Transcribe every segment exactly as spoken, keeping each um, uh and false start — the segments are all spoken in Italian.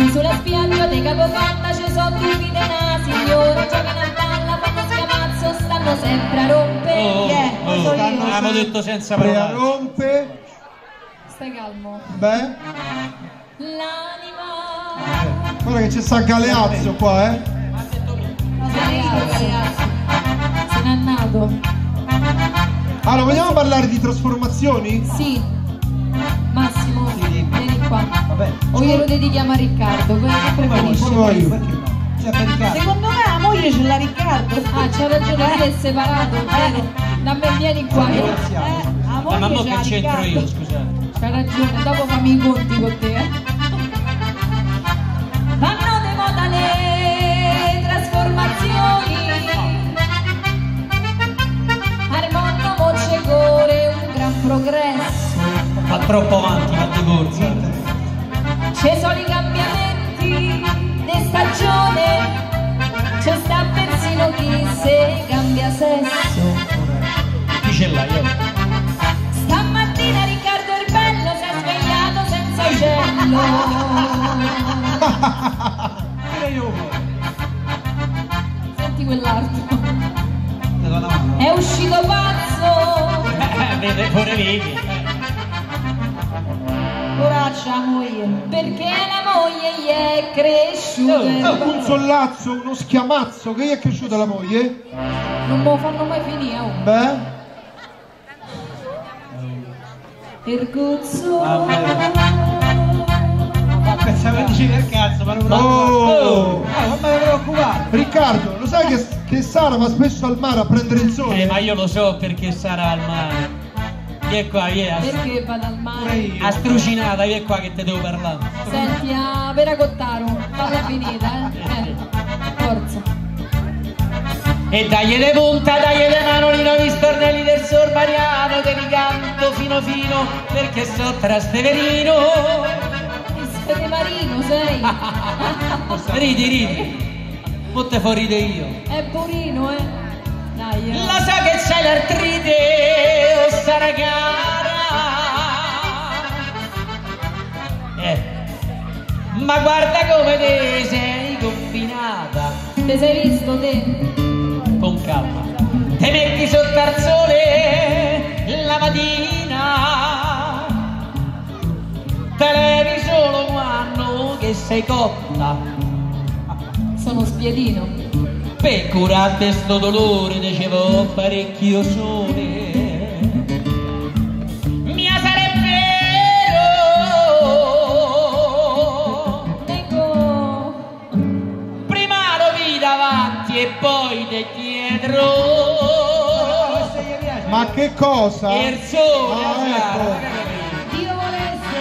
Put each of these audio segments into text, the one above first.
Sulla spiaggia di Capocanna ci sono tutti dei nasi, signore giocano a palla, fanno scamazzo, stanno sempre a rompere. Oh, yeah, oh, oh, abbiamo detto senza parlare. rompe. Stai calmo. Beh. L'anima. Guarda che c'è sta Galeazzo qua, eh. Se n'è nato. Allora, vogliamo parlare di trasformazioni? Sì. Massimo, sì. Vieni qua. Vabbè. O glielo dedichiamo a Riccardo, quello che preferisci. Poi Secondo me la moglie ce l'ha Riccardo. Ah, c'ha ragione, lui è separato, vero? Da me vieni qua. Eh, Ma mamma che c'entro io, scusate. C'ha ragione, dopo fammi i conti con te, eh. Vanno di moda le trasformazioni. Al mondo moce gore un gran progresso. Va troppo avanti, va di corsa. Ci sono i cambiamenti di stagione, c'è sta persino chi se cambia sesso. Chi ce l'hai? Io? Stamattina Riccardo il bello si è svegliato senza uccello. Senti quell'altro. È uscito pazzo. Eh, vede, pure vedi. Poraccia moglie, perché la moglie gli è cresciuta. Oh, un sollazzo, uno schiamazzo, che gli è cresciuta la moglie? Non me lo fanno mai finire. Oh. Beh. Erguzzo. Ah, pensavo di dire il cazzo, ma non Oh. oh, non me ne preoccupare. Riccardo, lo sai che, che Sara va spesso al mare a prendere il sole? Eh, ma io lo so perché sarà al mare. Vieni qua, vieni. Perché vado al mare? A strucinata, vieni qua che te devo parlare. Senti, a Vera Cottaro, falla finita, eh. eh. Forza. E dagli le punta, dagli le manolino, gli stornelli del Sor Mariano, che mi canto fino fino, perché so Trasteverino. Sei marino, sei. Ridi, ridi. Molte fuori di io. È burino, eh. Dai, eh. Lo so che c'hai l'artrite, o sarà cara. Eh. Ma guarda come te sei confinata. Te sei visto te? Con calma. Te metti sotto al sole la mattina. Te levi solo quando che sei cotta. Sono spiedino. Per curare sto dolore dicevo parecchio sole. Mia sarebbe vero. Ecco. Prima lo vi davanti e poi te dietro. Ma che cosa? Il sole, Ah, ecco. Dio volesse.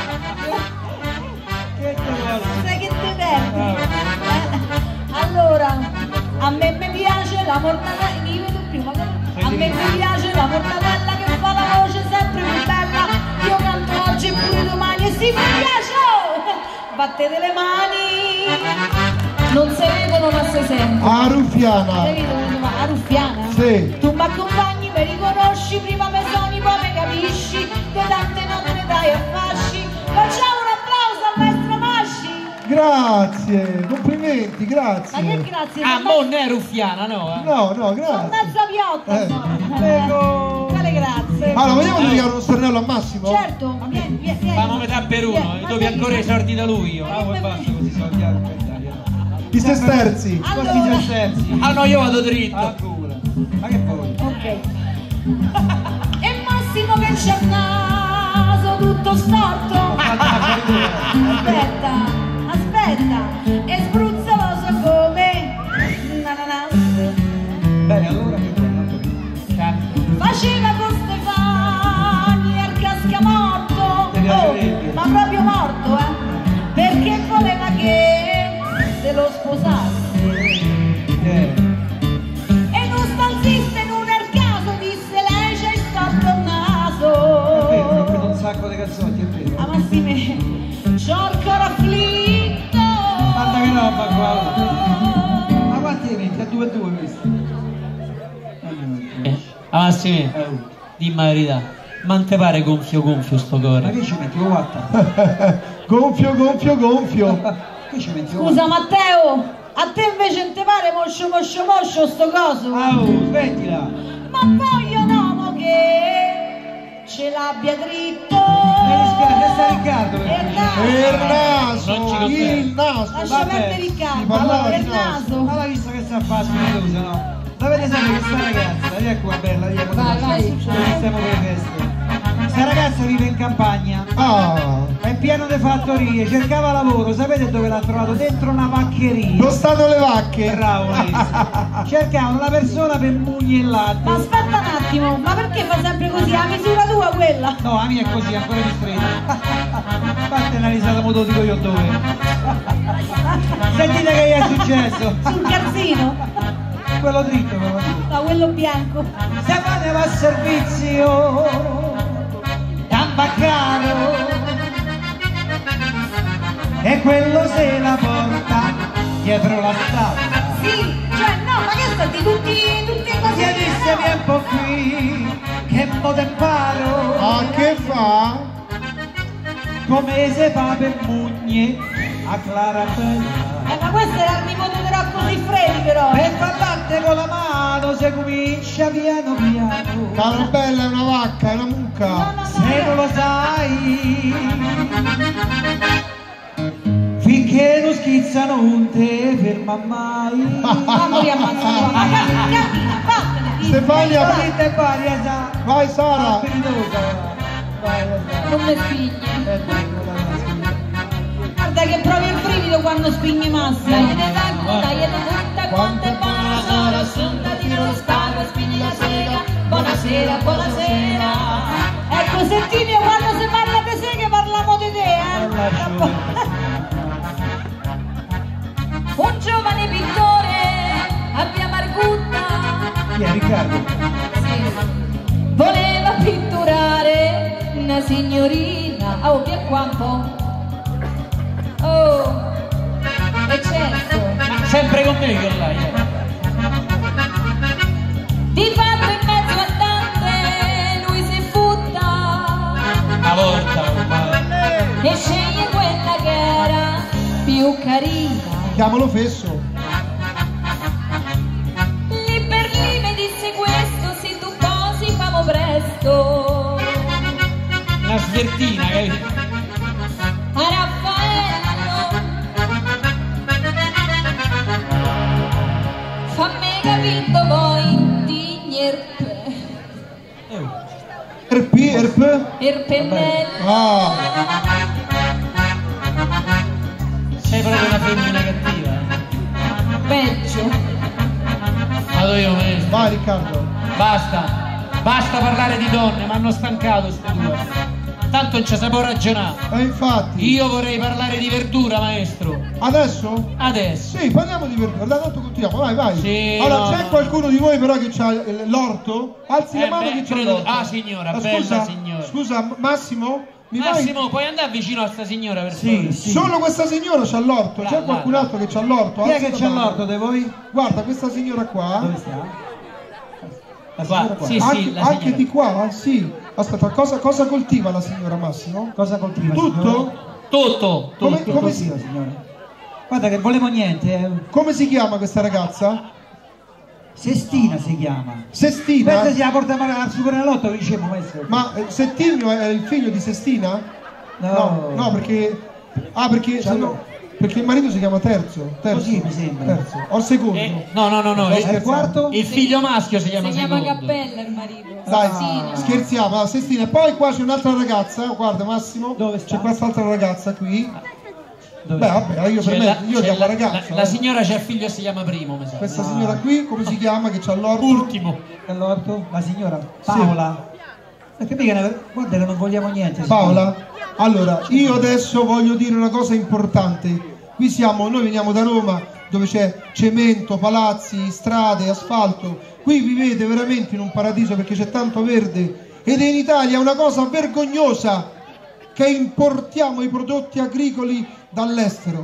Sai che ti perdi? Eh? Allora, a me mi piace la mortadella, io vedo prima, a me mi piace la mortadella che fa la voce sempre più bella. Io canto oggi e pure domani e sì, mi piace! Battete le mani! Non si vedono ma si sentono. A Ruffiana. Hai capito? A Ruffiana? Sì. Tu mi accompagni, mi riconosci, prima mi sogni, poi mi capisci, che tante notte ne dai a fasci. Facciamo un applauso al maestro Masci! Grazie, complimenti, Ma che grazie. grazie? Ah, ma mo non è Ruffiana, no? Eh? No, no, sono grazie. mezza piotta, Eh. sono. Prego. Quale grazie? Allora, vogliamo dedicare uno stornello a Massimo? Certo, vieni, vieni, vieni. Famo metà per uno, Vieni, e ma dove vieni. ancora i soldi da lui io. Ah, poi basta così soldi a I sesterzi. questi Allora, gessersi. Ah no, io vado dritto. Ancora. Ma che poi? ok. E Massimo che c'ha il naso tutto storto. Aspetta, aspetta. E spruzzoloso come un ananas. Bene, allora che poi non capito. Faceva con Stefani al cascamorto. Ti piacerebbe? Oh, ma proprio morto, eh. Perché voleva che se lo sposasse. Eh. E non stanziste in un er caso, disse lei, c'hai storto il naso. È vero, ho preso un sacco di calzotti, è vero. Ah, ma sì, me, c'ho il coro afflitto. Guarda che roba qua. Ma quanti ne metti? A due e due questo? Eh, ah, Massimo, dimmi la verità. Ma non te pare gonfio gonfio sto Ma cuore? che ci metti? Guarda. Gonfio, gonfio, gonfio. Che ci metti? Scusa Matteo, a te invece non ti pare moscio moscio moscio sto coso? Ah, oh, smettila. Ma voglio un uomo che ce l'abbia dritto. Mi dispiace, sta Riccardo. E il naso. Il Non ci naso, confermo. il naso. Lascia Vabbè, perdere si Riccardo. parlava E di il naso. naso. Ma l'ha visto che sta a fare spiritosa, no? Dovete sapere che sta ragazza, via qua bella, via qua. Vai, vai. Stiamo per le feste. Sta ragazza vive in campagna, Ah, è pieno di fattorie, cercava lavoro, sapete dove l'ha trovato? Dentro una vaccheria. dove stanno le vacche? Bravo Alessio. Cercava una persona per mugni e Ma latte. aspetta un attimo, ma perché fa sempre così? A misura tua quella? No, la mia è così, ancora più stretta. Fate una risata, mo te lo dico io dove. Sentite che gli è successo. Sul calzino? Quello dritto, quello dritto. No, quello bianco. Se va a servizio Tambaccaro e quello se la porta dietro la strada. Sì, cioè no, ma che stati tutti, tutti così? Ti disse vieni un po' qui che mo te imparo Ah, che fa? come se fa per mugne a Clarabella. Eh, ma questo era il nipote di Rocco Siffredi però. Per parlare con la mano se comincia piano piano. Carabella è una vacca, è una No, mucca. no, no, Se non no. lo sai, finché non schizzano un te ferma mai. Mamma mia, ammazza qua. Ma cammina, cammina, vattene. Stefania, Vai, Scritta e varia, sa. vai Sara. Spiritosa. Vai, vai, vai. Non mi figli. Eh, dai, quella è la scritta. guarda che provi il brivido quando spingi Massimo. Dai, ne tacco, dai, ne tutta quanto è buona la sola, assunta, tiro lo spago, spingi la sega. Buonasera, buonasera. Ecco, sentite, quando si parla di sé che parliamo di te, Non lascio eh? vedere. Un giovane pittore a Via Margutta Chi è Riccardo? voleva pitturare una signorina. Oh, via qua un po'. Oh, e certo. Ma sempre con me che là, eh. Di fatto in mezzo al Dante lui si butta Una volta ormai. e sceglie quella che era più carina. Chiamalo Fesso. Lì per lì mi disse questo, si tu posi famo presto. Una svertina, capito? A Raffaello fammi capito poi di nierpe Erp, erp. il pennello. Ah, Sei proprio una femmina cattiva. eh. Peggio. Vado io, maestro. vai Riccardo. Basta. Basta parlare di donne, mi hanno stancato ste due. Tanto non ci sapevo ragionare. E infatti. Io vorrei parlare di verdura, maestro. Adesso? Adesso. Sì, parliamo di verdura. Dai, tanto continuiamo. Vai, vai. Sì, allora, no, c'è no. qualcuno di voi però che ha l'orto? Alzi la Eh, mano beh, che c'ha credo- l'orto. ah, signora, Ma bella scusa, signora. Scusa, Massimo? Mi Massimo, puoi andare vicino a sta signora per favore? Sì, sì. Solo questa signora c'ha l'orto, Là, c'è là, qualcun là. altro che c'ha l'orto? Chi è Alza che la c'ha mano. l'orto di voi? Guarda, questa signora qua, Dove sta? La Qua, signora qua. sì. anche, la anche signora. di qua, sì. Aspetta, cosa, cosa coltiva la signora Massimo? Cosa coltiva? Tutto? signora? Tutto, Come- tutto. come Coltiva, signore. Guarda che volevo niente, eh. Come si chiama questa ragazza? Sestina si chiama. Sestina? Questa si la portiamo al Superenalotto, che diciamo, maestro. Ma eh, Settimio è il figlio di Sestina? No. no, perché... Ah, perché, se no- perché il marito si chiama Terzo. terzo Così mi sembra. Terzo. O secondo. Eh, no, no, no, no. Sto Il, scherzando. il quarto? il figlio maschio si chiama Si chiama secondo. Cappella il marito. Dai, Sestina. scherziamo, allora, Sestina. E poi qua c'è un'altra ragazza, guarda Massimo, Dove sta? c'è quest'altra ragazza qui. Dove Beh, sta? vabbè, io per C'è me, la, io c'è chiamo la- ragazza. la- la eh. signora c'è il figlio e si chiama Primo, mi sa. Questa Ah. signora qui, come si chiama, che c'ha l'orto? Ultimo. All'orto? La signora Paola. Perché mica ne- guarda che non vogliamo niente. Paola? Allora, io adesso voglio dire una cosa importante. Qui siamo, noi veniamo da Roma, dove c'è cemento, palazzi, strade, asfalto. Qui vivete veramente in un paradiso perché c'è tanto verde. Ed in Italia è una cosa vergognosa che importiamo i prodotti agricoli dall'estero.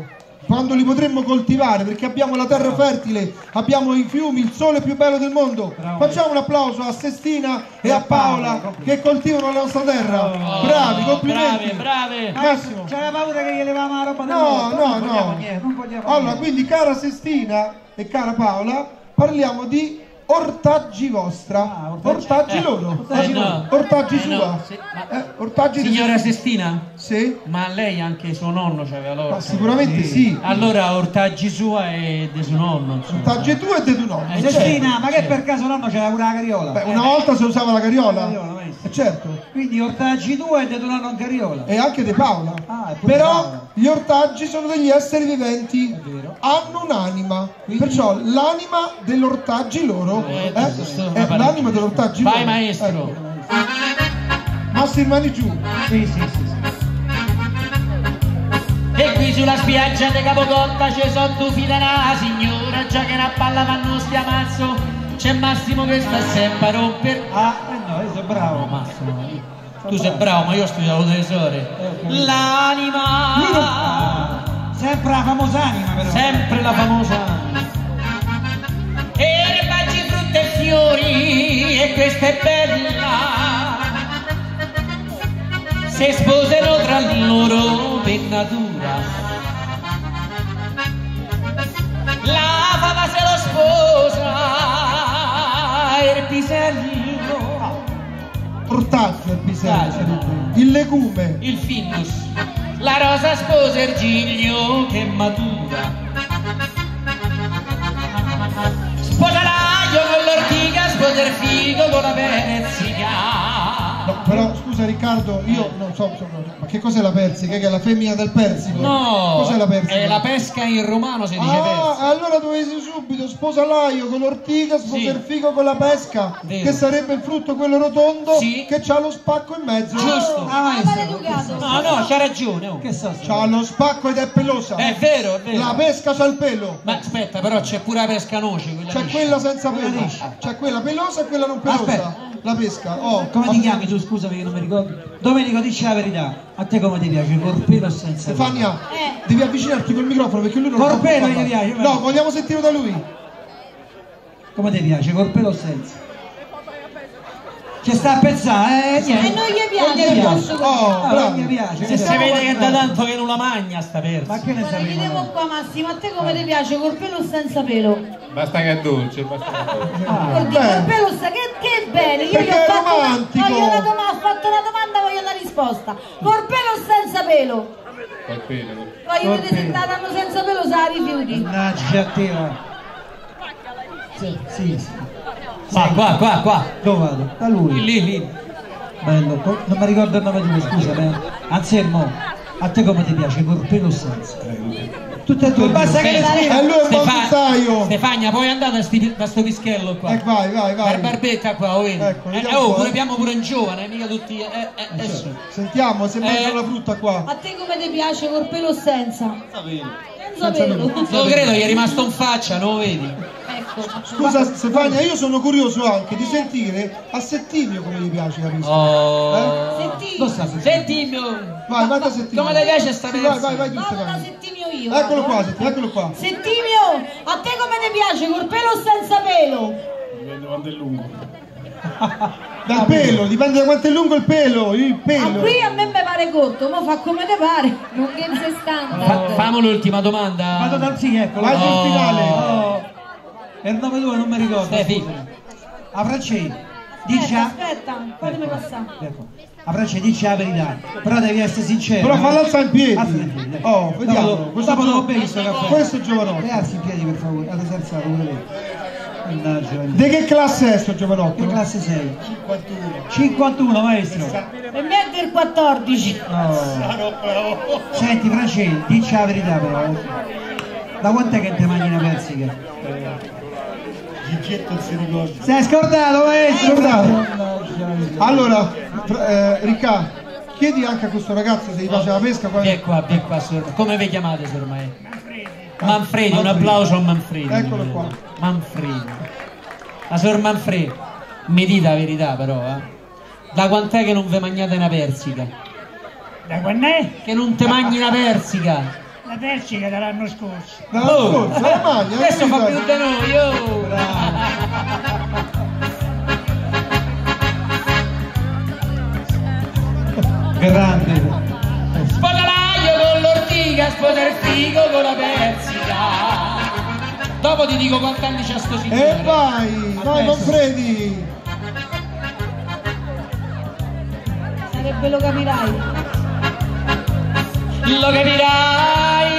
quando li potremmo coltivare, perché abbiamo la terra fertile, abbiamo i fiumi, il sole più bello del mondo. Bravo. Facciamo un applauso a Sestina e a Paola che coltivano la nostra terra. Oh, Bravi, complimenti. Brave, brave. Massimo. C'era paura che gli levavamo la roba da No, loro, no, non vogliamo no. niente, non vogliamo Allora, niente. quindi cara Sestina e cara Paola, parliamo di ortaggi vostra. Ah, ortaggi. ortaggi Eh, loro. eh, ortaggi, no. ortaggi Eh, sua. no, sì, ma- Eh, ortaggi di- Signora Sestina? Sì. Ma lei anche suo nonno c'aveva l'orto? Ma sicuramente sì. Allora ortaggi sua e di suo nonno, insomma. Ortaggi tu e de tu no. Eh, Sestina, ma che certo. per caso nonno c'era pure la carriola? Beh, una volta si usava la carriola. La cariola, maestro. Eh, certo. Quindi ortaggi tu e de tu nonno in cariola. E anche di Paola. Ah, e pure Però Paola. gli ortaggi sono degli esseri viventi, È vero. hanno un'anima, perciò l'anima dell'ortaggi loro Eh, eh, giusto, sto- è l'anima dell'ortaggi Vai loro. maestro. Ecco. Massimo mani giù. Sì, sì, sì, sì. E qui sulla spiaggia di Capocotta ci sono due figli della signora, già che una palla fanno stiamazzo, c'è Massimo che sta sempre a romper. Ah, eh no, io sono bravo. Massimo, tu sei bravo, ma io ho studiato tesore. L'anima, Sempre la famosa anima però. sempre la famosa anima. Erbaggi, frutte e fiori, e questa è bella. Se sposano tra loro per natura. La fava se lo sposa, il pisello, Ortaggio il pisello, Ah, il legume. il findus. La rosa sposa il giglio che matura. Sposa l'aglio con l'ortica, sposa il figo con la persica. No, però scusa Riccardo, io non so, so- ma che cos'è la persica? Che è la femmina del persico? No, Cos'è la persica? è la pesca in romano si dice Ah, persica. allora dovessi subito sposa l'aglio con l'ortica, sposa Sì. il figo con la pesca, Vero. che sarebbe il frutto quello rotondo Sì. che c'ha lo spacco in mezzo. Giusto. Ah, Ma maestro, maleducato. No, no, c'ha ragione. oh. che so? C'ha lo spacco ed è pelosa. È vero, è vero. La pesca c'ha il pelo. Ma aspetta, però c'è pure la pesca noce. Quella C'è liscia. quella senza Quella pelo. liscia. C'è quella pelosa e quella non pelosa. Aspetta. La pesca. Oh, Come ti ma- chiami tu? Scusami che non mi ricordo. Domenico, dici la verità. A te come ti piace? Col pelo o senza pelo? Stefania, Eh. devi avvicinarti col microfono perché lui non Col lo può pelo parlare. gli piace, No, vai. vogliamo sentirlo da lui. Come ti piace? Col pelo o senza? Ci sta a pensare, eh? E Niente. non gli piace, Non gli non piace. posso Oh, Ah, bravo. non mi piace. Se si Stiamo vede che è da guardando. tanto che non la magna sta persa. Ma che ne Guarda, chiediamo sappiamo? qua Massimo, a te come ti piace, col pelo o senza pelo? Basta che è dolce, basta che è dolce. Guardi, beh. col pelo sta, che, che bene, io Perché gli ho è fatto una, romantico. voglio una domanda, ho fatto una domanda, voglio una risposta. Col pelo o senza pelo? Col pelo. Voglio Col vedere se pelo. la danno senza pelo, se la rifiuti. Mannaggia a te, va. Sì, sì, sì. Qua, qua, qua, qua. Dove vado? Da lui. Lì, lì. Bello, co- non mi ricordo il nome tuo, scusami. Anselmo, a te come ti piace? Col pelo o senza? Tutte e due, basta che le Senti, scrivi. E lui è un Stefa- bonsaio. Stefania, puoi andare da, sti- da sto pischello qua. Eh, vai, vai, vai. Per barbetta qua, lo vedi? Ecco, eh, vediamo oh, un po', pure eh. abbiamo pure un giovane, mica tutti. Eh, eh, eh, eh, su. Sentiamo se Eh. mangiano la frutta qua. A te come ti piace, col pelo o senza? Senza pelo. Non lo credo, gli è rimasto in faccia, non lo vedi? Ecco. Scusa Stefania, io sono curioso anche di sentire a Settimio come gli piace la pesca. Oh. Senti, Dove sta Settimio? Settimio. Vai, vai da Settimio. Come ti piace sta Sì, pesca? vai, vai, vai tu vado da Stefania. Settimio io. Eccolo vado, qua, eh. Settimio, eccolo qua. Settimio, a te come ti piace, col pelo o senza pelo? Dipende quanto è lungo. Dal pelo, dipende da quanto è lungo il pelo, il Ma pelo. qui a me mi pare corto, ma fa come ti pare. Lunghezza standard. Fa- Famo l'ultima domanda. Vado dal sì, eccolo. Vai sul Oh. finale. Oh. E il nome tuo non mi ricordo. Stefi. scusami. A Francesco, dici Aspetta, a... aspetta, fatemi passare. Ecco. A Francesco, dici la verità. Però devi essere sincero. Però fallo alzare in piedi. Alzati in piedi, dai. Oh, vediamo. Dopo, Questo dopo gio- dopo bevi sto caffè. Questo è giovanotto. E alzi in piedi per favore. Avete alzato pure lei. Mannaggia. Di che classe è sto giovanotto? Che classe sei? cinquantuno, maestro. Per me è del quattordici. No. Senti Francesco, dici la verità però. eh. Da quant'è che ti mangi una persica? Sei scordato maestro? Scordato. Mannaggia. Allora, fra- eh, Ricca, chiedi anche a questo ragazzo se gli piace la pesca. Qua... Vieni qua, vieni qua, sor- come vi chiamate, sor ormai? Manfredi, un applauso a Manfredi. Eccolo qua. Manfredi. La sor Manfredi, mi dite la verità però, eh? Da quant'è che non vi mangiate una persica? Da quant'è? Che non te mangi una persica? La Persica dall'anno scorso. L'anno Oh, scorso, la maglia. Questo hai fa capito? più da noi, oh! Grande. Sposalaio con l'ortica, sposa il figo con la persica. Dopo ti dico quanti anni c'ha sto signore. E vai, vai Manfredi. Sarebbe lo capirai. Lo capirai.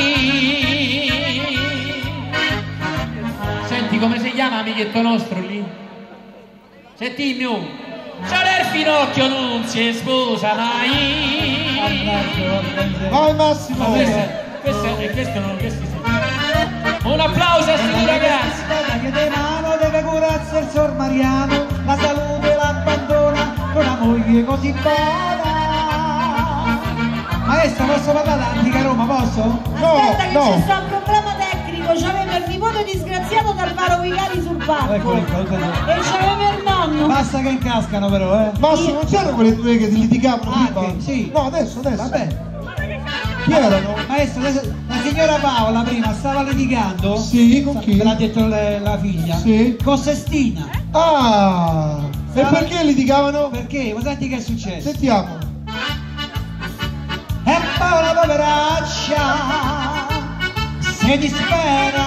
Senti come si chiama amichetto nostro lì? Settimio. C'ha il finocchio non si sposa mai. Vai Massimo. Ma questo, questo, è- questo non questi sono. Un applauso a sti ragazzi. Che di mano deve curarsi il sor Mariano, la salute l'abbandona con una moglie così buona. Maestro, posso parlare d'antica Roma, posso? No, Aspetta che no. c'è sta un problema tecnico, c'aveva il nipote disgraziato d'Alvaro Vicari sul palco. Eccoli qua, eccoli qua. E c'aveva il nonno. Basta che incascano però, eh. Massimo, non c'erano quelle due che litigavano Ah, prima? che- sì. No, adesso, adesso. Vabbè. Chi erano? Maestro, la, la signora Paola prima stava litigando. Sì, con chi? Me l'ha detto le- la figlia. Sì. Con Sestina. Ah, e Stava- perché litigavano? Perché? Ma senti che è successo? Sentiamo. E Paola poveraccia si dispera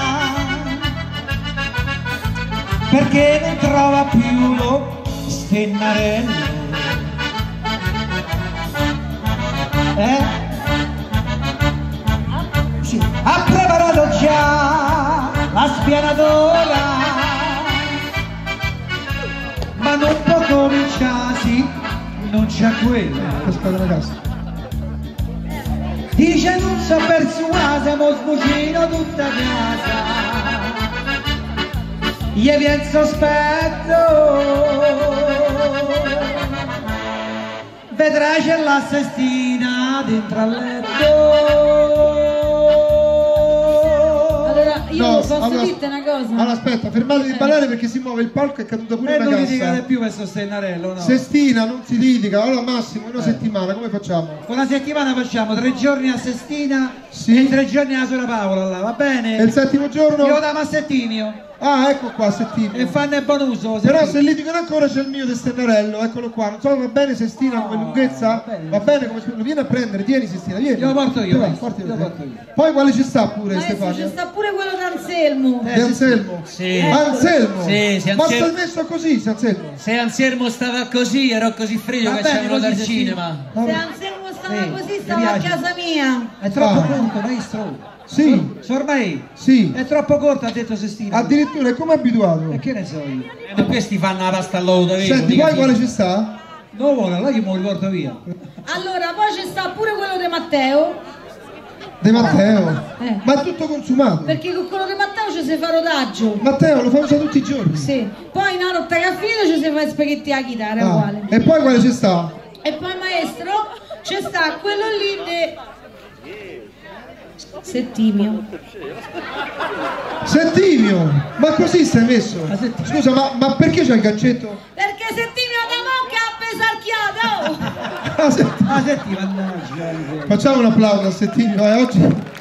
perché non trova più lo stennarello. Eh? Sì. Ha preparato già la spianadora, ma non può cominciare, non c'è quello. Aspetta ragazzi. Dice non so persuasa, mo sbucino tutta casa. Gli viene sospetto, vedrai c'è la Sestina dentro al letto. Allora, io No, posso allora- dirti una cosa? Allora aspetta, fermate di ballare perché si muove il palco, è caduta pure E una non litigate cassa. più per Stennarello, no? Sestina, non si litiga. Allora Massimo, una settimana, come facciamo? Una settimana facciamo tre giorni a Sestina Sì. e tre giorni alla Sora Paola, là, va bene? E il settimo giorno? Io da Massettimio Ah, ecco qua, Settimio. e fanno buon uso. Però senti. se litigano ancora c'è il mio Stennarello, eccolo qua. Non so, va bene Sestina come lunghezza? va bene. Va bene come lo vieni a prendere, tieni Sestina, vieni. Glielo porto io, Vai, maestro, portilo glielo te. porto io. Poi quale ci sta pure Maestro, Stefania? c'è sta pure quello d'Anselmo. Di Anselmo. Sì. Anselmo. Sì, sì, Ma Anselmo. stai messo così, se Anselmo. Se Anselmo stava così, ero così freddo Va che bene, c'erano così, dal sì. cinema. Se Anselmo stava Sì, così, mi stava a piace. casa mia. È troppo Ah. corto, maestro. Sì, Sormai sì. è troppo corto, ha detto Sestina. Addirittura è come abituato. E che ne so io? Eh, ma questi fanno la pasta all'uovo, vero? Senti, mica poi quale fino. ci sta? Non vuole, allora io me lo riporto via. Allora, poi c'è sta pure quello di Matteo. De Matteo. Eh. Ma è tutto consumato. Perché con quello di Matteo ci si fa rodaggio. Matteo lo fa usare tutti i giorni. Sì. Poi in una rotta caffino ci si fa i spaghetti alla chitarra, è Ah, uguale. e poi quale ci sta? E poi maestro c'è sta quello lì di Settimio. Settimio, ma così stai messo? Scusa, ma, ma perché c'è il gancetto? Perché Settimio da mocca ha pesarchiato! Ah, senti- Ah, senti, mannaggia. Facciamo un applauso a Settimio, eh, oggi